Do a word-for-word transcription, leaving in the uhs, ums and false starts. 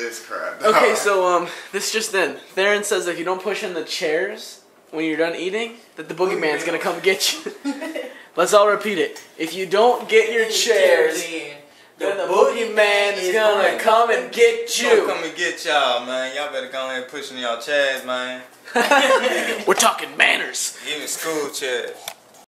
This crap. Okay, so um, this just then. Theron says if you don't push in the chairs when you're done eating, that the boogeyman's gonna come get you. Let's all repeat it. If you don't get your chairs, then the boogeyman is gonna come and get you. Come and get y'all, man. Y'all better go ahead and push in y'all chairs, man. We're talking manners. Even school chairs.